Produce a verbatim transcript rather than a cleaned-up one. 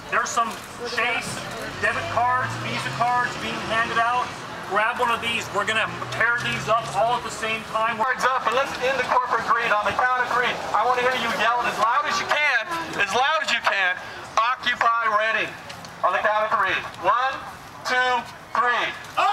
There's some Chase debit cards, Visa cards being handed out. Grab one of these. We're going to tear these up all at the same time. Cards up, and let's end the corporate greed on the count of three. I want to hear you yell it as loud as you can, as loud as you can. Occupy ready. On the count of three. One, two, three.